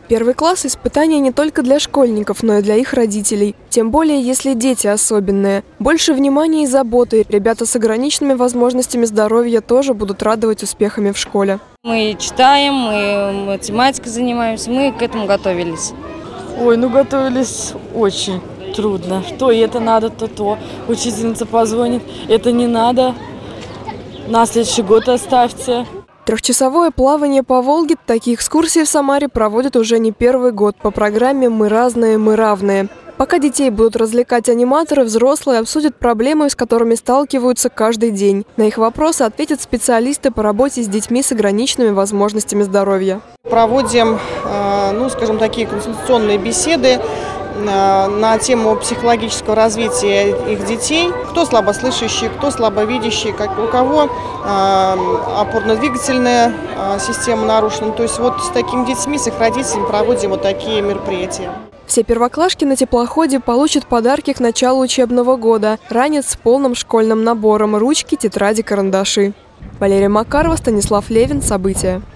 Первый класс – испытание не только для школьников, но и для их родителей. Тем более, если дети особенные. Больше внимания и заботы. Ребята с ограниченными возможностями здоровья тоже будут радовать успехами в школе. Мы читаем, мы математикой занимаемся, мы к этому готовились. Ой, готовились очень трудно. То это надо, то. Учительница позвонит, это не надо. На следующий год оставьте. Трехчасовое плавание по Волге, такие экскурсии в Самаре проводят уже не первый год по программе «Мы разные, мы равные». Пока детей будут развлекать аниматоры, взрослые обсудят проблемы, с которыми сталкиваются каждый день. На их вопросы ответят специалисты по работе с детьми с ограниченными возможностями здоровья. Проводим, скажем, такие консультационные беседы на тему психологического развития их детей. Кто слабослышащий, кто слабовидящий, у кого опорно-двигательная система нарушена. То есть вот с такими детьми, с их родителями проводим вот такие мероприятия. Все первоклашки на теплоходе получат подарки к началу учебного года. Ранец с полным школьным набором – ручки, тетради, карандаши. Валерия Макарова, Станислав Левин. События.